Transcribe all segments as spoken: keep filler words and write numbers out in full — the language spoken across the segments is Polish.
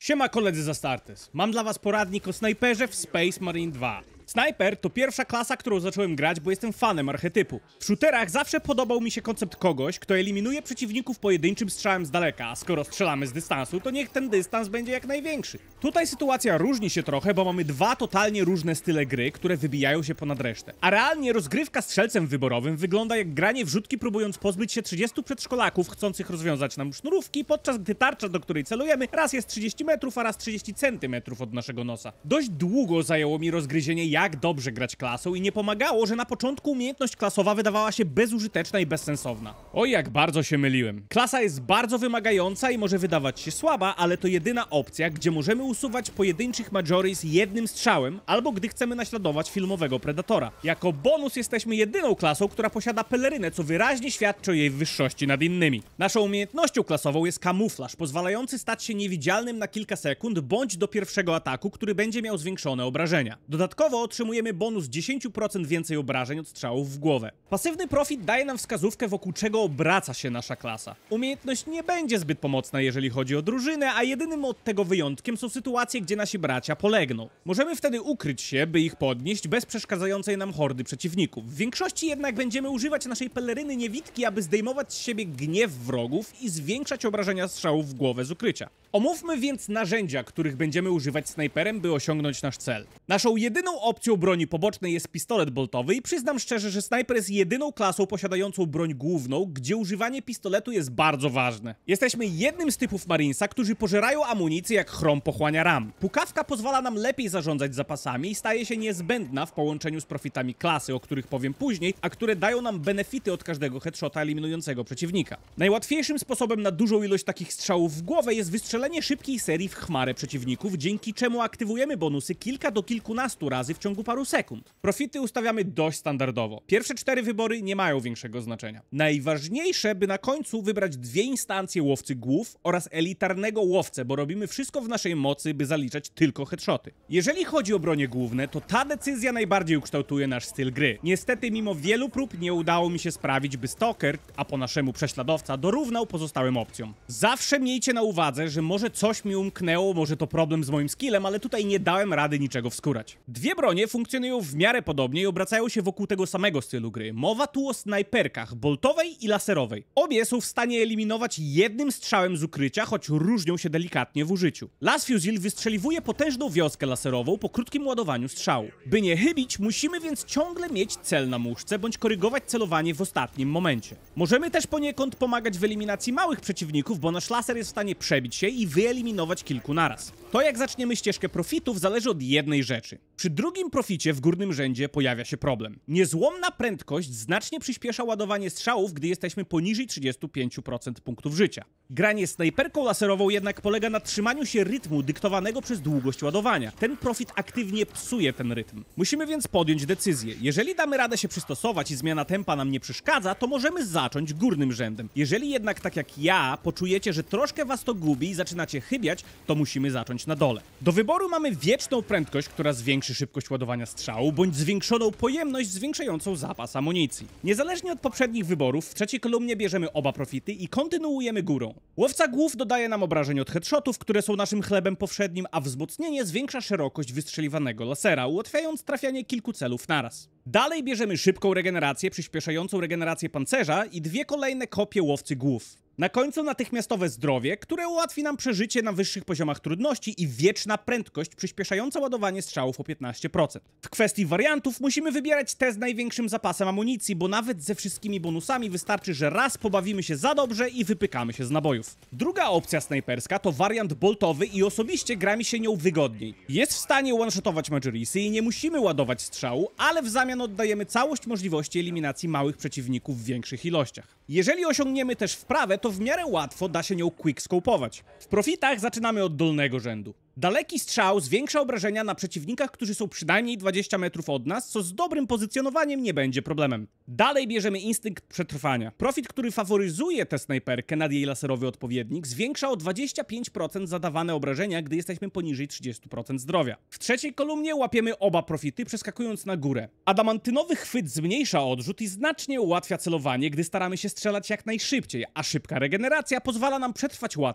Siema koledzy z Astartes. Mam dla was poradnik o snajperze w Space Marine dwa. Snajper to pierwsza klasa, którą zacząłem grać, bo jestem fanem archetypu. W shooterach zawsze podobał mi się koncept kogoś, kto eliminuje przeciwników pojedynczym strzałem z daleka, a skoro strzelamy z dystansu, to niech ten dystans będzie jak największy. Tutaj sytuacja różni się trochę, bo mamy dwa totalnie różne style gry, które wybijają się ponad resztę. A realnie rozgrywka strzelcem wyborowym wygląda jak granie w rzutki, próbując pozbyć się trzydziestu przedszkolaków chcących rozwiązać nam sznurówki, podczas gdy tarcza, do której celujemy, raz jest trzydzieści metrów, a raz trzydzieści centymetrów od naszego nosa. Dość długo zajęło mi rozgryzienie, jak dobrze grać klasą i nie pomagało, że na początku umiejętność klasowa wydawała się bezużyteczna i bezsensowna. Oj, jak bardzo się myliłem. Klasa jest bardzo wymagająca i może wydawać się słaba, ale to jedyna opcja, gdzie możemy usuwać pojedynczych majoris jednym strzałem, albo gdy chcemy naśladować filmowego Predatora. Jako bonus jesteśmy jedyną klasą, która posiada pelerynę, co wyraźnie świadczy o jej wyższości nad innymi. Naszą umiejętnością klasową jest kamuflaż, pozwalający stać się niewidzialnym na kilka sekund, bądź do pierwszego ataku, który będzie miał zwiększone obrażenia. Dodatkowo otrzymujemy bonus dziesięć procent więcej obrażeń od strzałów w głowę. Pasywny profit daje nam wskazówkę, wokół czego obraca się nasza klasa. Umiejętność nie będzie zbyt pomocna, jeżeli chodzi o drużynę, a jedynym od tego wyjątkiem są sytuacje, gdzie nasi bracia polegną. Możemy wtedy ukryć się, by ich podnieść bez przeszkadzającej nam hordy przeciwników. W większości jednak będziemy używać naszej peleryny niewidki, aby zdejmować z siebie gniew wrogów i zwiększać obrażenia strzałów w głowę z ukrycia. Omówmy więc narzędzia, których będziemy używać snajperem, by osiągnąć nasz cel. Naszą jedyną opcją broni pobocznej jest pistolet boltowy i przyznam szczerze, że snajper jest jedyną klasą posiadającą broń główną, gdzie używanie pistoletu jest bardzo ważne. Jesteśmy jednym z typów marinesa, którzy pożerają amunicję jak chrom pochłania ram. Pukawka pozwala nam lepiej zarządzać zapasami i staje się niezbędna w połączeniu z profitami klasy, o których powiem później, a które dają nam benefity od każdego headshota eliminującego przeciwnika. Najłatwiejszym sposobem na dużą ilość takich strzałów w głowę jest wystrzelenie szybkiej serii w chmarę przeciwników, dzięki czemu aktywujemy bonusy kilka do kilkunastu razy w ciągu paru sekund. Profity ustawiamy dość standardowo. Pierwsze cztery wybory nie mają większego znaczenia. Najważniejsze, by na końcu wybrać dwie instancje łowcy głów oraz elitarnego łowcę, bo robimy wszystko w naszej mocy, by zaliczać tylko headshoty. Jeżeli chodzi o bronie główne, to ta decyzja najbardziej ukształtuje nasz styl gry. Niestety, mimo wielu prób nie udało mi się sprawić, by Stalker, a po naszemu prześladowca, dorównał pozostałym opcjom. Zawsze miejcie na uwadze, że może coś mi umknęło, może to problem z moim skillem, ale tutaj nie dałem rady niczego wskórać. Dwie bronie funkcjonują w miarę podobnie i obracają się wokół tego samego stylu gry. Mowa tu o snajperkach, boltowej i laserowej. Obie są w stanie eliminować jednym strzałem z ukrycia, choć różnią się delikatnie w użyciu. Las Fusil wystrzeliwuje potężną wioskę laserową po krótkim ładowaniu strzału. By nie chybić, musimy więc ciągle mieć cel na muszce, bądź korygować celowanie w ostatnim momencie. Możemy też poniekąd pomagać w eliminacji małych przeciwników, bo nasz laser jest w stanie przebić się i wyeliminować kilku naraz. To, jak zaczniemy ścieżkę profitów, zależy od jednej rzeczy. Przy drugim proficie w górnym rzędzie pojawia się problem. Niezłomna prędkość znacznie przyspiesza ładowanie strzałów, gdy jesteśmy poniżej trzydziestu pięciu procent punktów życia. Granie snajperką laserową jednak polega na trzymaniu się rytmu dyktowanego przez długość ładowania. Ten profit aktywnie psuje ten rytm. Musimy więc podjąć decyzję. Jeżeli damy radę się przystosować i zmiana tempa nam nie przeszkadza, to możemy zacząć górnym rzędem. Jeżeli jednak, tak jak ja, poczujecie, że troszkę was to gubi i zaczynacie chybiać, to musimy zacząć na dole. Do wyboru mamy wieczną prędkość, która zwiększy szybkość ładowania strzału, bądź zwiększoną pojemność zwiększającą zapas amunicji. Niezależnie od poprzednich wyborów, w trzeciej kolumnie bierzemy oba profity i kontynuujemy górą. Łowca głów dodaje nam obrażeń od headshotów, które są naszym chlebem powszednim, a wzmocnienie zwiększa szerokość wystrzeliwanego lasera, ułatwiając trafianie kilku celów naraz. Dalej bierzemy szybką regenerację, przyspieszającą regenerację pancerza i dwie kolejne kopie łowcy głów. Na końcu natychmiastowe zdrowie, które ułatwi nam przeżycie na wyższych poziomach trudności i wieczna prędkość przyspieszająca ładowanie strzałów o piętnaście procent. W kwestii wariantów musimy wybierać te z największym zapasem amunicji, bo nawet ze wszystkimi bonusami wystarczy, że raz pobawimy się za dobrze i wypykamy się z nabojów. Druga opcja snajperska to wariant boltowy i osobiście gra mi się nią wygodniej. Jest w stanie one-shotować majorisy i nie musimy ładować strzału, ale w zamian oddajemy całość możliwości eliminacji małych przeciwników w większych ilościach. Jeżeli osiągniemy też wprawę, to w miarę łatwo da się nią quickscope'ować. W profitach zaczynamy od dolnego rzędu. Daleki strzał zwiększa obrażenia na przeciwnikach, którzy są przynajmniej dwadzieścia metrów od nas, co z dobrym pozycjonowaniem nie będzie problemem. Dalej bierzemy instynkt przetrwania. Profit, który faworyzuje tę snajperkę nad jej laserowy odpowiednik, zwiększa o dwadzieścia pięć procent zadawane obrażenia, gdy jesteśmy poniżej trzydziestu procent zdrowia. W trzeciej kolumnie łapiemy oba profity, przeskakując na górę. Adamantynowy chwyt zmniejsza odrzut i znacznie ułatwia celowanie, gdy staramy się strzelać jak najszybciej, a szybka regeneracja pozwala nam przetrwać łatwiej.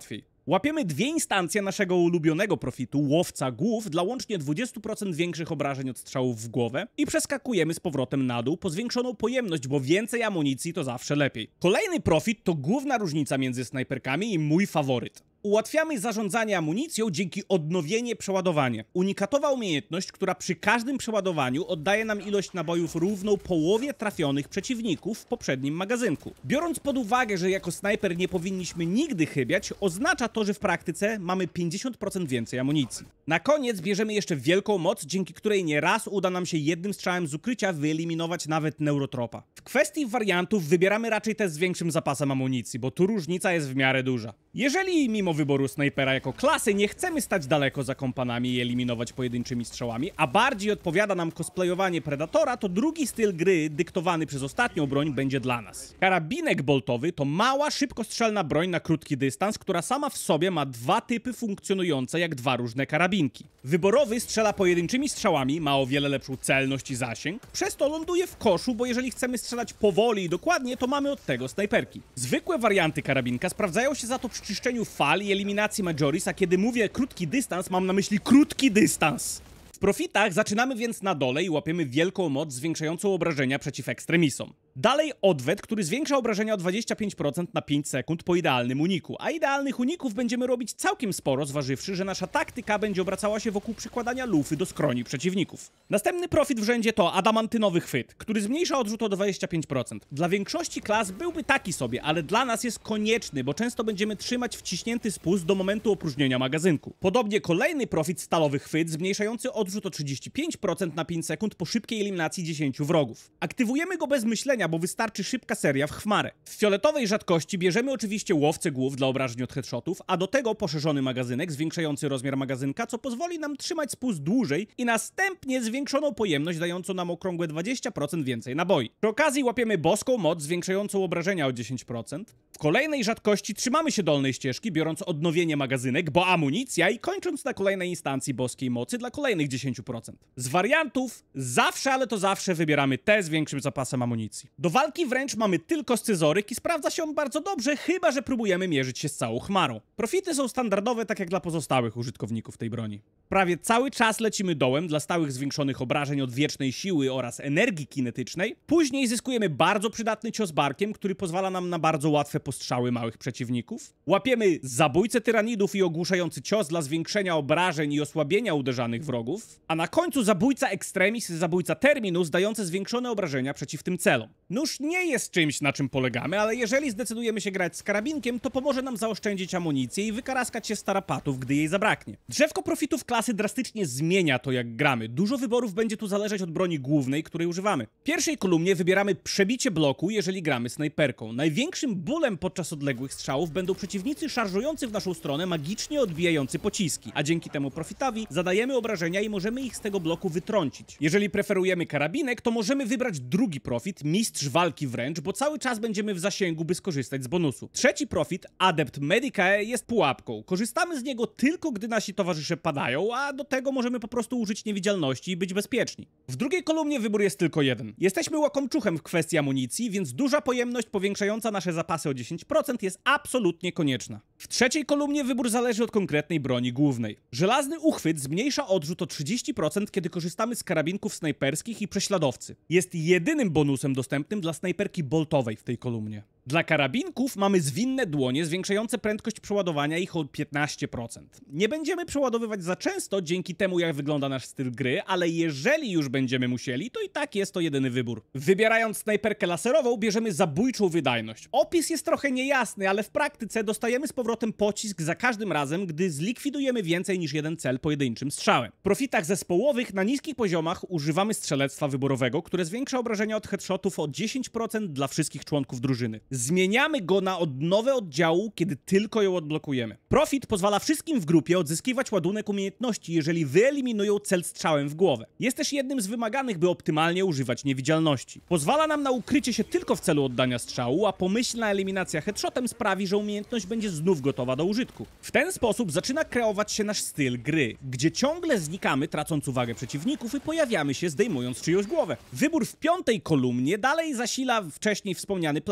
Łapiemy dwie instancje naszego ulubionego profitu, łowca głów, dla łącznie dwadzieścia procent większych obrażeń od strzałów w głowę i przeskakujemy z powrotem na dół po zwiększoną pojemność, bo więcej amunicji to zawsze lepiej. Kolejny profit to główna różnica między snajperkami i mój faworyt. Ułatwiamy zarządzanie amunicją dzięki odnowienie przeładowanie. Unikatowa umiejętność, która przy każdym przeładowaniu oddaje nam ilość nabojów równą połowie trafionych przeciwników w poprzednim magazynku. Biorąc pod uwagę, że jako snajper nie powinniśmy nigdy chybiać, oznacza to, że w praktyce mamy pięćdziesiąt procent więcej amunicji. Na koniec bierzemy jeszcze wielką moc, dzięki której nieraz uda nam się jednym strzałem z ukrycia wyeliminować nawet neurotropa. W kwestii wariantów wybieramy raczej te z większym zapasem amunicji, bo tu różnica jest w miarę duża. Jeżeli mimo wyboru snajpera jako klasy nie chcemy stać daleko za kompanami i eliminować pojedynczymi strzałami, a bardziej odpowiada nam cosplayowanie Predatora, to drugi styl gry dyktowany przez ostatnią broń będzie dla nas. Karabinek boltowy to mała, szybkostrzelna broń na krótki dystans, która sama w sobie ma dwa typy funkcjonujące jak dwa różne karabinki. Wyborowy strzela pojedynczymi strzałami, ma o wiele lepszą celność i zasięg, przez to ląduje w koszu, bo jeżeli chcemy strzelać powoli i dokładnie, to mamy od tego snajperki. Zwykłe warianty karabinka sprawdzają się za to przy czyszczeniu fal i eliminacji majoris, a kiedy mówię krótki dystans, mam na myśli krótki dystans. W profitach zaczynamy więc na dole i łapiemy wielką moc zwiększającą obrażenia przeciw ekstremisom. Dalej odwet, który zwiększa obrażenia o dwadzieścia pięć procent na pięć sekund po idealnym uniku, a idealnych uników będziemy robić całkiem sporo, zważywszy, że nasza taktyka będzie obracała się wokół przykładania lufy do skroni przeciwników. Następny profit w rzędzie to adamantynowy chwyt, który zmniejsza odrzut o dwadzieścia pięć procent. Dla większości klas byłby taki sobie, ale dla nas jest konieczny, bo często będziemy trzymać wciśnięty spust do momentu opróżnienia magazynku. Podobnie kolejny profit stalowy chwyt, zmniejszający odrzut o trzydzieści pięć procent na pięć sekund po szybkiej eliminacji dziesięciu wrogów. Aktywujemy go bez myślenia, bo wystarczy szybka seria w chmarę. W fioletowej rzadkości bierzemy oczywiście łowcę głów dla obrażeń od headshotów, a do tego poszerzony magazynek zwiększający rozmiar magazynka, co pozwoli nam trzymać spust dłużej i następnie zwiększoną pojemność dającą nam okrągłe dwadzieścia procent więcej naboi. Przy okazji łapiemy boską moc zwiększającą obrażenia o dziesięć procent. W kolejnej rzadkości trzymamy się dolnej ścieżki, biorąc odnowienie magazynek, bo amunicja i kończąc na kolejnej instancji boskiej mocy dla kolejnych dziesięć procent. Z wariantów zawsze, ale to zawsze wybieramy te z większym zapasem amunicji. Do walki wręcz mamy tylko scyzoryk i sprawdza się on bardzo dobrze, chyba że próbujemy mierzyć się z całą chmarą. Profity są standardowe tak jak dla pozostałych użytkowników tej broni. Prawie cały czas lecimy dołem dla stałych zwiększonych obrażeń od wiecznej siły oraz energii kinetycznej. Później zyskujemy bardzo przydatny cios barkiem, który pozwala nam na bardzo łatwe postrzały małych przeciwników. Łapiemy zabójcę tyranidów i ogłuszający cios dla zwiększenia obrażeń i osłabienia uderzanych wrogów. A na końcu zabójca extremis i zabójca terminus dające zwiększone obrażenia przeciw tym celom. Nóż nie jest czymś, na czym polegamy, ale jeżeli zdecydujemy się grać z karabinkiem, to pomoże nam zaoszczędzić amunicję i wykaraskać się z tarapatów, gdy jej zabraknie. Drzewko profitów klasy drastycznie zmienia to, jak gramy. Dużo wyborów będzie tu zależeć od broni głównej, której używamy. W pierwszej kolumnie wybieramy przebicie bloku, jeżeli gramy snajperką. Największym bólem podczas odległych strzałów będą przeciwnicy szarżujący w naszą stronę magicznie odbijający pociski, a dzięki temu profitowi zadajemy obrażenia i możemy ich z tego bloku wytrącić. Jeżeli preferujemy karabinek, to możemy wybrać drugi profit, mistrz walki wręcz, bo cały czas będziemy w zasięgu, by skorzystać z bonusu. Trzeci profit, Adept Medicae, jest pułapką. Korzystamy z niego tylko, gdy nasi towarzysze padają, a do tego możemy po prostu użyć niewidzialności i być bezpieczni. W drugiej kolumnie wybór jest tylko jeden. Jesteśmy łakomczuchem w kwestii amunicji, więc duża pojemność powiększająca nasze zapasy o dziesięć procent jest absolutnie konieczna. W trzeciej kolumnie wybór zależy od konkretnej broni głównej. Żelazny uchwyt zmniejsza odrzut o trzydzieści procent, kiedy korzystamy z karabinków snajperskich i prześladowcy. Jest jedynym bonusem dostępnym dla snajperki boltowej w tej kolumnie. Dla karabinków mamy zwinne dłonie zwiększające prędkość przeładowania ich o piętnaście procent. Nie będziemy przeładowywać za często dzięki temu, jak wygląda nasz styl gry, ale jeżeli już będziemy musieli, to i tak jest to jedyny wybór. Wybierając snajperkę laserową, bierzemy zabójczą wydajność. Opis jest trochę niejasny, ale w praktyce dostajemy z powrotem pocisk za każdym razem, gdy zlikwidujemy więcej niż jeden cel pojedynczym strzałem. W profitach zespołowych na niskich poziomach używamy strzelectwa wyborowego, które zwiększa obrażenia od headshotów o dziesięć procent dla wszystkich członków drużyny. Zmieniamy go na odnowę oddziału, kiedy tylko ją odblokujemy. Profit pozwala wszystkim w grupie odzyskiwać ładunek umiejętności, jeżeli wyeliminują cel strzałem w głowę. Jest też jednym z wymaganych, by optymalnie używać niewidzialności. Pozwala nam na ukrycie się tylko w celu oddania strzału, a pomyślna eliminacja headshotem sprawi, że umiejętność będzie znów gotowa do użytku. W ten sposób zaczyna kreować się nasz styl gry, gdzie ciągle znikamy, tracąc uwagę przeciwników i pojawiamy się, zdejmując czyjąś głowę. Wybór w piątej kolumnie dalej zasila wcześniej wspomniany playstyle.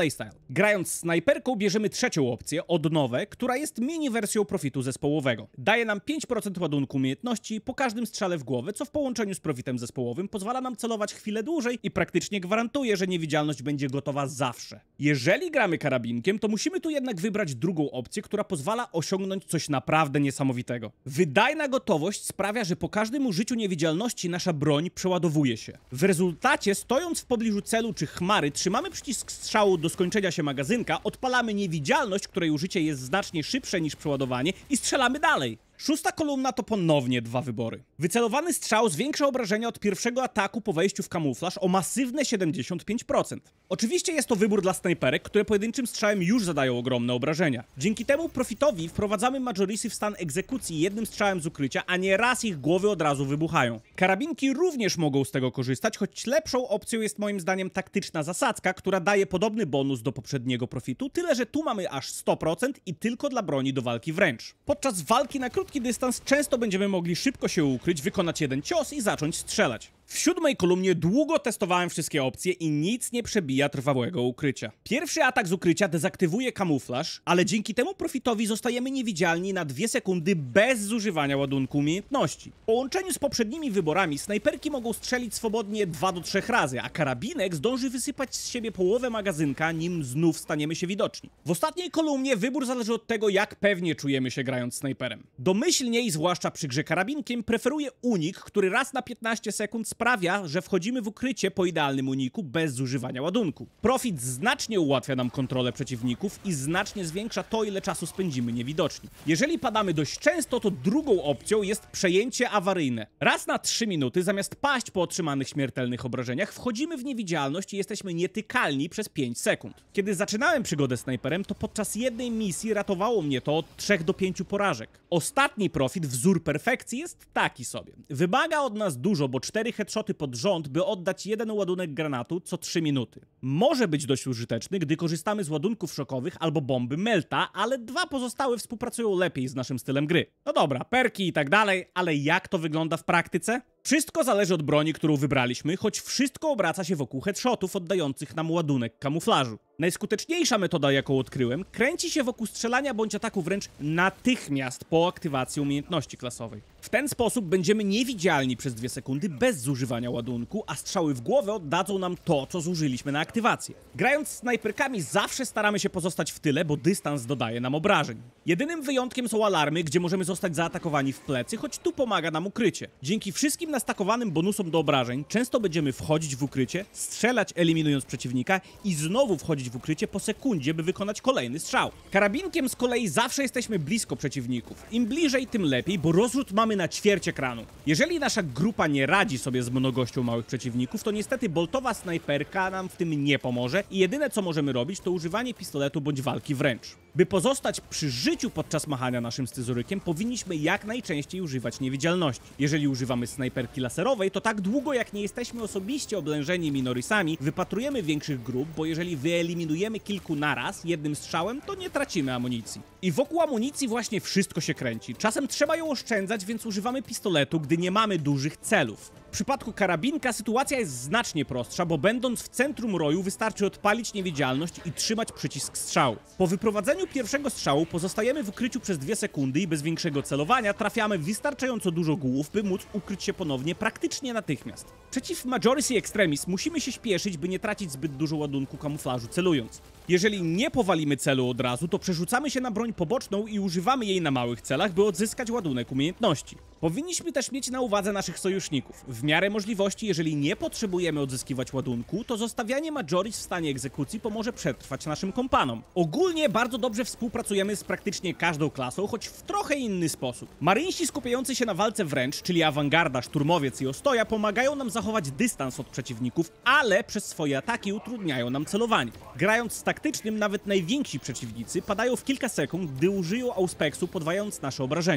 Grając snajperką bierzemy trzecią opcję, odnowę, która jest mini wersją profitu zespołowego. Daje nam pięć procent ładunku umiejętności po każdym strzale w głowę, co w połączeniu z profitem zespołowym pozwala nam celować chwilę dłużej i praktycznie gwarantuje, że niewidzialność będzie gotowa zawsze. Jeżeli gramy karabinkiem, to musimy tu jednak wybrać drugą opcję, która pozwala osiągnąć coś naprawdę niesamowitego. Wydajna gotowość sprawia, że po każdym użyciu niewidzialności nasza broń przeładowuje się. W rezultacie, stojąc w pobliżu celu czy chmary, trzymamy przycisk strzału do skończenia się magazynka, odpalamy niewidzialność, której użycie jest znacznie szybsze niż przeładowanie i strzelamy dalej. Szósta kolumna to ponownie dwa wybory. Wycelowany strzał zwiększa obrażenia od pierwszego ataku po wejściu w kamuflaż o masywne siedemdziesiąt pięć procent. Oczywiście jest to wybór dla snajperek, które pojedynczym strzałem już zadają ogromne obrażenia. Dzięki temu profitowi wprowadzamy Majorisy w stan egzekucji jednym strzałem z ukrycia, a nie raz ich głowy od razu wybuchają. Karabinki również mogą z tego korzystać, choć lepszą opcją jest moim zdaniem taktyczna zasadzka, która daje podobny bonus do poprzedniego profitu, tyle że tu mamy aż sto procent i tylko dla broni do walki wręcz. Podczas walki na krótki dystans często będziemy mogli szybko się ukryć, wykonać jeden cios i zacząć strzelać. W siódmej kolumnie długo testowałem wszystkie opcje i nic nie przebija trwałego ukrycia. Pierwszy atak z ukrycia dezaktywuje kamuflaż, ale dzięki temu profitowi zostajemy niewidzialni na dwie sekundy bez zużywania ładunku umiejętności. W połączeniu z poprzednimi wyborami snajperki mogą strzelić swobodnie dwa do trzech razy, a karabinek zdąży wysypać z siebie połowę magazynka, nim znów staniemy się widoczni. W ostatniej kolumnie wybór zależy od tego, jak pewnie czujemy się grając snajperem. Domyślniej, zwłaszcza przy grze karabinkiem, preferuję unik, który raz na piętnaście sekund sprawia, że wchodzimy w ukrycie po idealnym uniku bez zużywania ładunku. Profit znacznie ułatwia nam kontrolę przeciwników i znacznie zwiększa to, ile czasu spędzimy niewidoczni. Jeżeli padamy dość często, to drugą opcją jest przejęcie awaryjne. Raz na trzy minuty, zamiast paść po otrzymanych śmiertelnych obrażeniach, wchodzimy w niewidzialność i jesteśmy nietykalni przez pięć sekund. Kiedy zaczynałem przygodę snajperem, to podczas jednej misji ratowało mnie to od trzech do pięciu porażek. Ostatni profit, wzór perfekcji, jest taki sobie. Wymaga od nas dużo, bo cztery headshoty pod rząd, by oddać jeden ładunek granatu co trzy minuty. Może być dość użyteczny, gdy korzystamy z ładunków szokowych albo bomby Melta, ale dwa pozostałe współpracują lepiej z naszym stylem gry. No dobra, perki i tak dalej, ale jak to wygląda w praktyce? Wszystko zależy od broni, którą wybraliśmy, choć wszystko obraca się wokół headshotów oddających nam ładunek kamuflażu. Najskuteczniejsza metoda, jaką odkryłem, kręci się wokół strzelania bądź ataku wręcz natychmiast po aktywacji umiejętności klasowej. W ten sposób będziemy niewidzialni przez dwie sekundy bez zużywania ładunku, a strzały w głowę oddadzą nam to, co zużyliśmy na aktywację. Grając snajperkami zawsze staramy się pozostać w tyle, bo dystans dodaje nam obrażeń. Jedynym wyjątkiem są alarmy, gdzie możemy zostać zaatakowani w plecy, choć tu pomaga nam ukrycie. Dzięki wszystkim nastakowanym bonusom do obrażeń często będziemy wchodzić w ukrycie, strzelać eliminując przeciwnika i znowu wchodzić w ukrycie po sekundzie, by wykonać kolejny strzał. Karabinkiem z kolei zawsze jesteśmy blisko przeciwników. Im bliżej, tym lepiej, bo rozrzut mamy na ćwierć ekranu. Jeżeli nasza grupa nie radzi sobie z mnogością małych przeciwników, to niestety boltowa snajperka nam w tym nie pomoże i jedyne co możemy robić, to używanie pistoletu bądź walki wręcz. By pozostać przy życiu podczas machania naszym scyzorykiem, powinniśmy jak najczęściej używać niewidzialności. Jeżeli używamy snajperki laserowej, to tak długo jak nie jesteśmy osobiście oblężeni minorisami, wypatrujemy większych grup, bo jeżeli wyeliminujemy kilku naraz jednym strzałem, to nie tracimy amunicji. I wokół amunicji właśnie wszystko się kręci. Czasem trzeba ją oszczędzać, więc używamy pistoletu, gdy nie mamy dużych celów. W przypadku karabinka sytuacja jest znacznie prostsza, bo będąc w centrum roju wystarczy odpalić niewidzialność i trzymać przycisk strzału. Po wyprowadzeniu pierwszego strzału pozostajemy w ukryciu przez dwie sekundy i bez większego celowania trafiamy wystarczająco dużo głów, by móc ukryć się ponownie praktycznie natychmiast. Przeciw Majorisy Extremis musimy się śpieszyć, by nie tracić zbyt dużo ładunku kamuflażu celując. Jeżeli nie powalimy celu od razu, to przerzucamy się na broń poboczną i używamy jej na małych celach, by odzyskać ładunek umiejętności. Powinniśmy też mieć na uwadze naszych sojuszników. W miarę możliwości, jeżeli nie potrzebujemy odzyskiwać ładunku, to zostawianie Majoris w stanie egzekucji pomoże przetrwać naszym kompanom. Ogólnie bardzo dobrze współpracujemy z praktycznie każdą klasą, choć w trochę inny sposób. Marynsi skupiający się na walce wręcz, czyli awangarda, szturmowiec i ostoja, pomagają nam zachować dystans od przeciwników, ale przez swoje ataki utrudniają nam celowanie. Grając z taktycznym, nawet najwięksi przeciwnicy padają w kilka sekund, gdy użyją auspeksu, podwajając nasze obrażenia.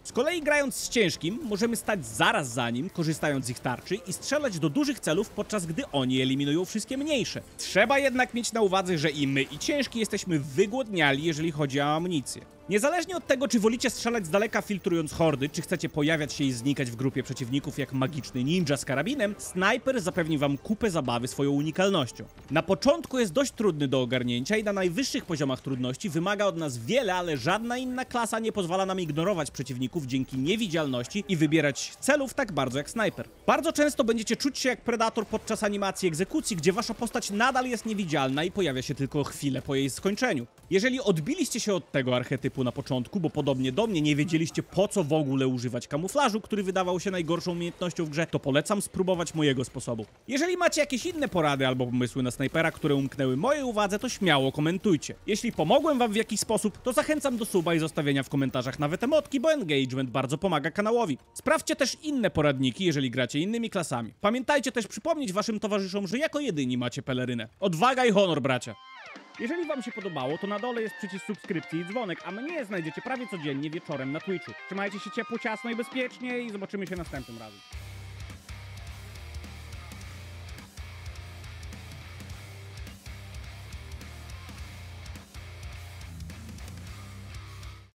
Z kolei grając z ciężkim, możemy stać zaraz za nim, korzystając z ich tarczy i strzelać do dużych celów, podczas gdy oni eliminują wszystkie mniejsze. Trzeba jednak mieć na uwadze, że i my, i ciężki jesteśmy wygłodniali, jeżeli chodzi o amunicję. Niezależnie od tego, czy wolicie strzelać z daleka filtrując hordy, czy chcecie pojawiać się i znikać w grupie przeciwników jak magiczny ninja z karabinem, snajper zapewni wam kupę zabawy swoją unikalnością. Na początku jest dość trudny do ogarnięcia i na najwyższych poziomach trudności wymaga od nas wiele, ale żadna inna klasa nie pozwala nam ignorować przeciwników dzięki niewidzialności i wybierać celów tak bardzo jak snajper. Bardzo często będziecie czuć się jak predator podczas animacji egzekucji, gdzie wasza postać nadal jest niewidzialna i pojawia się tylko chwilę po jej skończeniu. Jeżeli odbiliście się od tego archetypu na początku, bo podobnie do mnie nie wiedzieliście, po co w ogóle używać kamuflażu, który wydawał się najgorszą umiejętnością w grze, to polecam spróbować mojego sposobu. Jeżeli macie jakieś inne porady albo pomysły na snajpera, które umknęły mojej uwadze, to śmiało komentujcie. Jeśli pomogłem wam w jakiś sposób, to zachęcam do suba i zostawienia w komentarzach nawet emotki, bo engagement bardzo pomaga kanałowi. Sprawdźcie też inne poradniki, jeżeli gracie innymi klasami. Pamiętajcie też przypomnieć waszym towarzyszom, że jako jedyni macie pelerynę. Odwaga i honor, bracia! Jeżeli wam się podobało, to na dole jest przycisk subskrypcji i dzwonek, a mnie znajdziecie prawie codziennie wieczorem na Twitchu. Trzymajcie się ciepło, ciasno i bezpiecznie i zobaczymy się następnym razem.